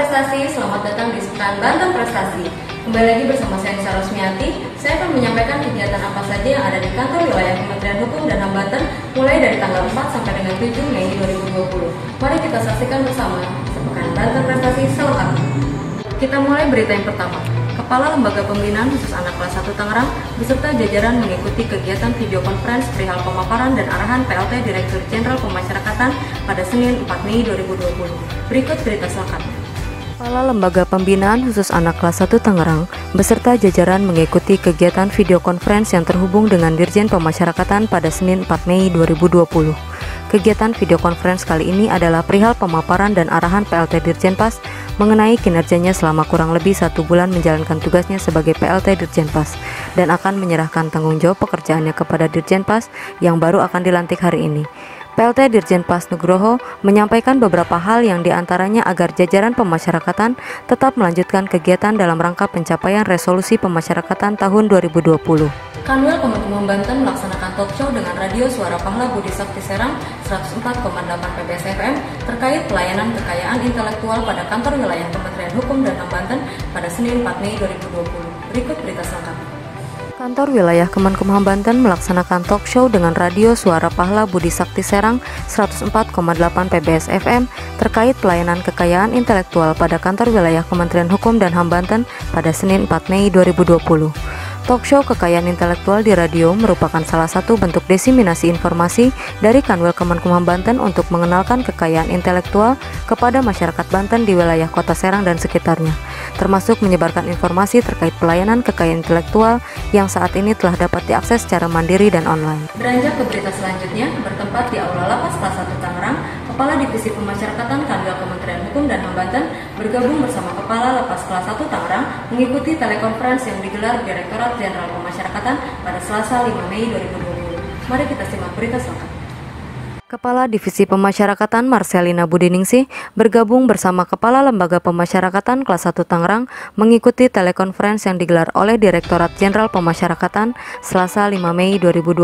Prestasi, selamat datang di Sepekan Banten Prestasi. Kembali lagi bersama saya Nisa Rosmiati. Saya akan menyampaikan kegiatan apa saja yang ada di kantor wilayah Kementerian Hukum dan HAM Banten mulai dari tanggal 4 sampai dengan 7 Mei 2020. Mari kita saksikan bersama Sepekan Banten Prestasi selengkapnya. Kita mulai berita yang pertama. Kepala Lembaga Pembinaan Khusus Anak Kelas 1 Tangerang beserta jajaran mengikuti kegiatan video conference perihal pemaparan dan arahan PLT Direktur Jenderal Pemasyarakatan pada Senin 4 Mei 2020. Berikut berita selengkapnya. Kepala Lembaga Pembinaan Khusus Anak Kelas 1 Tangerang beserta jajaran mengikuti kegiatan video conference yang terhubung dengan Dirjen Pemasyarakatan pada Senin 4 Mei 2020. Kegiatan video conference kali ini adalah perihal pemaparan dan arahan PLT Dirjenpas mengenai kinerjanya selama kurang lebih 1 bulan menjalankan tugasnya sebagai PLT Dirjenpas dan akan menyerahkan tanggung jawab pekerjaannya kepada Dirjenpas yang baru akan dilantik hari ini. PLT Dirjenpas Nugroho menyampaikan beberapa hal yang diantaranya agar jajaran pemasyarakatan tetap melanjutkan kegiatan dalam rangka pencapaian resolusi pemasyarakatan tahun 2020. Kanwil Kemenkumham Banten melaksanakan talk show dengan radio Suara Pahala Budi Sakti Serang 104,8 PBS FM terkait pelayanan kekayaan intelektual pada kantor wilayah Kementerian Hukum dan HAM Banten pada Senin 4 Mei 2020. Berikut berita selengkapnya. Kantor wilayah Kemenkumham Banten melaksanakan talk show dengan radio Suara Pahala Budi Sakti Serang 104,8 PBS FM terkait pelayanan kekayaan intelektual pada kantor wilayah Kementerian Hukum dan HAM Banten pada Senin 4 Mei 2020. Talk show kekayaan intelektual di radio merupakan salah satu bentuk diseminasi informasi dari Kanwil Kemenkumham Banten untuk mengenalkan kekayaan intelektual kepada masyarakat Banten di wilayah Kota Serang dan sekitarnya, termasuk menyebarkan informasi terkait pelayanan kekayaan intelektual yang saat ini telah dapat diakses secara mandiri dan online. Beranjak ke berita selanjutnya, bertempat di Aula Lapas Kelas 1 Tangerang, Kepala Divisi Pemasyarakatan Kanwil Kementerian Hukum dan HAM Banten bergabung bersama Kepala Lapas Kelas 1 Tangerang mengikuti telekonferensi yang digelar Direktorat Jenderal Pemasyarakatan pada Selasa 5 Mei 2020. Mari kita simak berita selengkapnya. Kepala Divisi Pemasyarakatan Marcelina Budiningsih bergabung bersama Kepala Lembaga Pemasyarakatan Kelas 1 Tangerang mengikuti telekonferensi yang digelar oleh Direktorat Jenderal Pemasyarakatan Selasa 5 Mei 2020.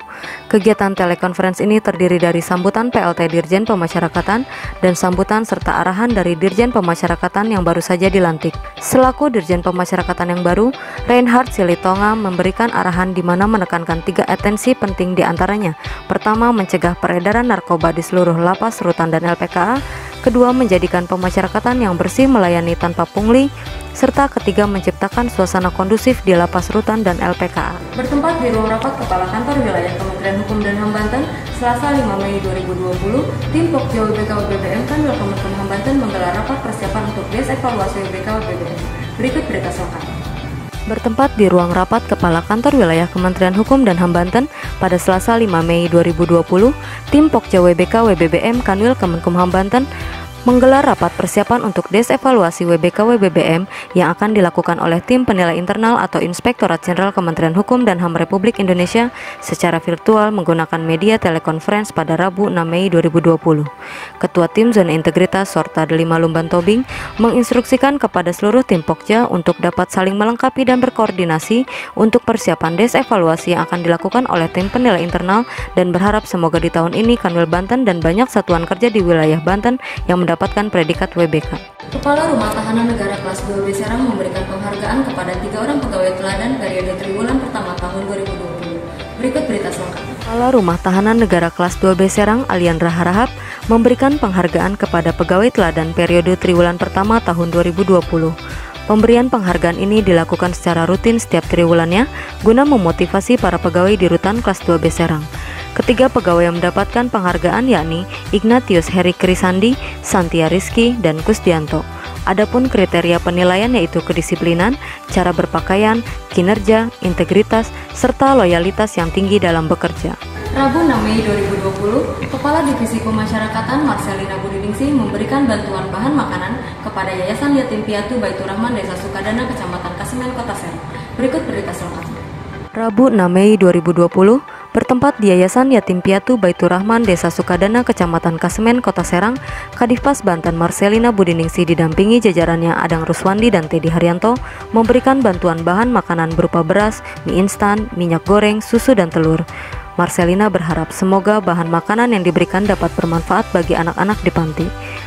Kegiatan telekonferensi ini terdiri dari sambutan PLT Dirjen Pemasyarakatan dan sambutan serta arahan dari Dirjen Pemasyarakatan yang baru saja dilantik. Selaku Dirjen Pemasyarakatan yang baru, Reinhard Silitonga memberikan arahan di mana menekankan 3 atensi penting diantaranya. Pertama, mencegah peredaran narkoba di seluruh lapas, rutan, dan LPKA. Kedua, menjadikan pemasyarakatan yang bersih melayani tanpa pungli. Serta ketiga, menciptakan suasana kondusif di lapas, rutan, dan LPKA. Bertempat di ruang rapat Kepala Kantor Wilayah Kementerian Hukum dan HAM Banten, Selasa 5 Mei 2020, tim Pokja WBK WBBM Kanwil Kemenkumham Banten menggelar rapat persiapan untuk desevaluasi WBK WBBM. Berikut berita selengkapnya. Bertempat di ruang rapat Kepala Kantor Wilayah Kementerian Hukum dan HAM Banten pada Selasa 5 Mei 2020, tim Pokja WBK WBBM Kanwil Kemenkumham Banten menggelar rapat persiapan untuk desevaluasi WBK WBBM yang akan dilakukan oleh tim penilai internal atau Inspektorat Jenderal Kementerian Hukum dan HAM Republik Indonesia secara virtual menggunakan media telekonferensi pada Rabu 6 Mei 2020. Ketua Tim Zona Integritas Sorta Delima Lumban Tobing menginstruksikan kepada seluruh tim Pokja untuk dapat saling melengkapi dan berkoordinasi untuk persiapan desevaluasi yang akan dilakukan oleh tim penilai internal dan berharap semoga di tahun ini Kanwil Banten dan banyak satuan kerja di wilayah Banten yang mendapatkan predikat WBK. Kepala Rumah Tahanan Negara Kelas 2B Serang memberikan penghargaan kepada 3 orang pegawai teladan periode triwulan pertama tahun 2020. Berikut berita selengkapnya. Kepala Rumah Tahanan Negara Kelas 2B Serang Aliandra Harahap memberikan penghargaan kepada pegawai teladan periode triwulan pertama tahun 2020. Pemberian penghargaan ini dilakukan secara rutin setiap triwulannya guna memotivasi para pegawai di Rutan Kelas 2B Serang. Ketiga pegawai yang mendapatkan penghargaan yakni Ignatius Heri Krisandi, Santia Rizky, dan Kusdianto. Adapun kriteria penilaian yaitu kedisiplinan, cara berpakaian, kinerja, integritas, serta loyalitas yang tinggi dalam bekerja. Rabu 6 Mei 2020, Kepala Divisi Pemasyarakatan Marcelina Budiningsih memberikan bantuan bahan makanan kepada Yayasan Yatim Piatu Baitur Rahman Desa Sukadana, Kecamatan Kasemen, Kota Serang. Berikut berita selengkapnya. Rabu 6 Mei 2020, bertempat di Yayasan Yatim Piatu Baitur Rahman Desa Sukadana, Kecamatan Kasemen, Kota Serang, Kadifpas Banten Marcelina Budiningsih didampingi jajarannya Adang Ruswandi dan Teddy Haryanto memberikan bantuan bahan makanan berupa beras, mie instan, minyak goreng, susu, dan telur. Marcelina berharap semoga bahan makanan yang diberikan dapat bermanfaat bagi anak-anak di panti.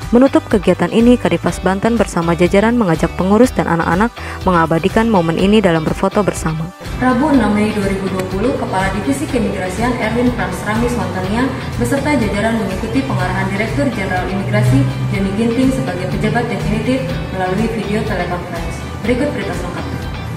Menutup kegiatan ini, Kadifas Banten bersama jajaran mengajak pengurus dan anak-anak mengabadikan momen ini dalam berfoto bersama. Rabu 6 Mei 2020, Kepala Divisi Keimigrasian Erwin Frans Ramis Montania beserta jajaran mengikuti pengarahan Direktur Jenderal Imigrasi Johnny Ginting sebagai pejabat definitif melalui video telekonferensi. Berikut berita selengkapnya.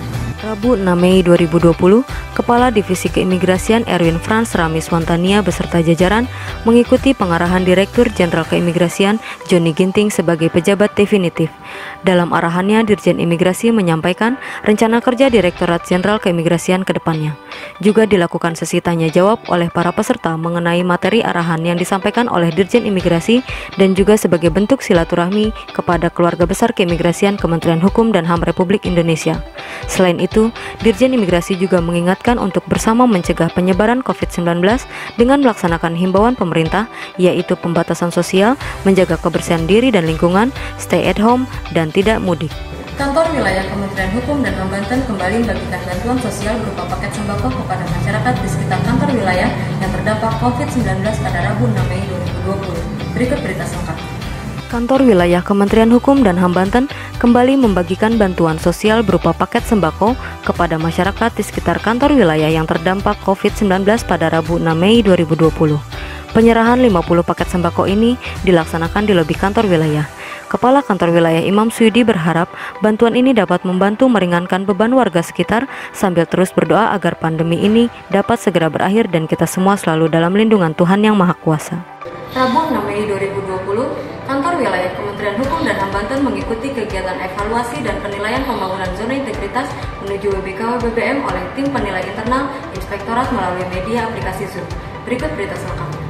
Rabu 6 Mei 2020, Kepala Divisi Keimigrasian Erwin Frans Ramis Montania beserta jajaran mengikuti pengarahan Direktur Jenderal Keimigrasian Johnny Ginting sebagai pejabat definitif. Dalam arahannya, Dirjen Imigrasi menyampaikan rencana kerja Direktorat Jenderal Keimigrasian ke depannya. Juga dilakukan sesi tanya jawab oleh para peserta mengenai materi arahan yang disampaikan oleh Dirjen Imigrasi dan juga sebagai bentuk silaturahmi kepada keluarga besar keimigrasian Kementerian Hukum dan HAM Republik Indonesia. Selain itu, Dirjen Imigrasi juga mengingatkan untuk bersama mencegah penyebaran COVID-19 dengan melaksanakan himbauan pemerintah, yaitu pembatasan sosial, menjaga kebersihan diri dan lingkungan, stay at home, dan tidak mudik. Kantor Wilayah Kementerian Hukum dan HAM Banten kembali membagikan bantuan sosial berupa paket sembako kepada masyarakat di sekitar kantor wilayah yang terdampak COVID-19 pada Rabu 6 Mei 2020. Berikut berita selengkapnya. Kantor Wilayah Kementerian Hukum dan HAM Banten kembali membagikan bantuan sosial berupa paket sembako kepada masyarakat di sekitar kantor wilayah yang terdampak COVID-19 pada Rabu 6 Mei 2020. Penyerahan 50 paket sembako ini dilaksanakan di lobi kantor wilayah. Kepala Kantor Wilayah Imam Suyudi berharap bantuan ini dapat membantu meringankan beban warga sekitar sambil terus berdoa agar pandemi ini dapat segera berakhir dan kita semua selalu dalam lindungan Tuhan Yang Maha Kuasa. Rabu 6 Mei 2020, Kantor Wilayah Kementerian Hukum dan HAM Banten mengikuti kegiatan evaluasi dan penilaian pembangunan zona integritas menuju WBKW-BBM oleh tim penilai internal Inspektorat melalui media aplikasi Zoom. Berikut berita selengkapnya.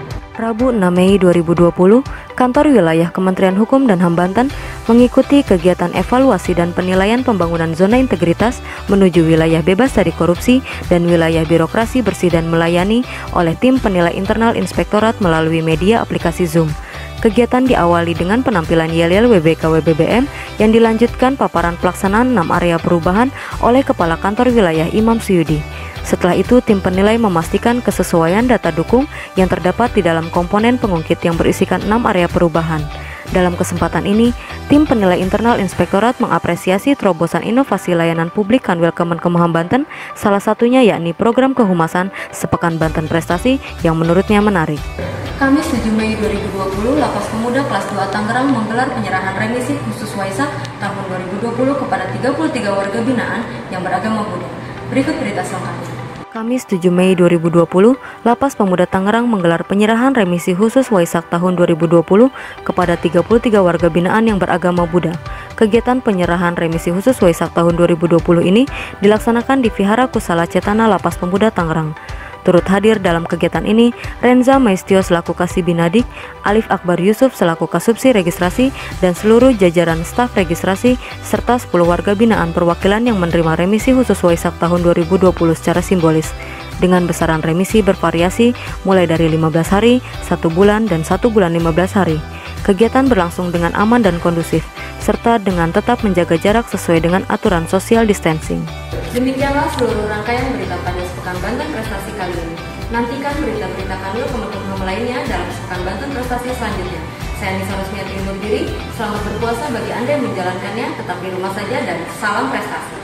Rabu 6 Mei 2020, Kantor Wilayah Kementerian Hukum dan HAM Banten mengikuti kegiatan evaluasi dan penilaian pembangunan zona integritas menuju wilayah bebas dari korupsi dan wilayah birokrasi bersih dan melayani oleh tim penilai internal Inspektorat melalui media aplikasi Zoom. Kegiatan diawali dengan penampilan yel-yel WBKW-BBM yang dilanjutkan paparan pelaksanaan 6 area perubahan oleh Kepala Kantor Wilayah Imam Suyudi. Setelah itu, tim penilai memastikan kesesuaian data dukung yang terdapat di dalam komponen pengungkit yang berisikan 6 area perubahan. Dalam kesempatan ini, tim penilai internal Inspektorat mengapresiasi terobosan inovasi layanan publik Kanwil Kemenkumham Banten, salah satunya yakni program kehumasan Sepekan Banten Prestasi yang menurutnya menarik. Kamis 7 Mei 2020, Lapas Pemuda kelas 2 Tangerang menggelar penyerahan remisi khusus Waisak tahun 2020 kepada 33 warga binaan yang beragama Buddha. Berikut berita selengkapnya. Kamis 7 Mei 2020, Lapas Pemuda Tangerang menggelar penyerahan remisi khusus Waisak tahun 2020 kepada 33 warga binaan yang beragama Buddha. Kegiatan penyerahan remisi khusus Waisak tahun 2020 ini dilaksanakan di Vihara Kusala Cetana Lapas Pemuda Tangerang. Turut hadir dalam kegiatan ini Renza Maestio selaku Kasibinadik, Alif Akbar Yusuf selaku Kasubsi Registrasi, dan seluruh jajaran staf registrasi, serta 10 warga binaan perwakilan yang menerima remisi khusus Waisak tahun 2020 secara simbolis. Dengan besaran remisi bervariasi mulai dari 15 hari, 1 bulan, dan 1 bulan 15 hari. Kegiatan berlangsung dengan aman dan kondusif, serta dengan tetap menjaga jarak sesuai dengan aturan social distancing. Demikianlah seluruh rangkaian berita pada Sepekan Banten Prestasi kali ini. Nantikan berita-berita Kanwil Kemenkumham lainnya dalam Sepekan Banten Prestasi selanjutnya. Saya Nisa Rusmiati undur diri, selamat berpuasa bagi Anda yang menjalankannya, tetap di rumah saja dan salam prestasi.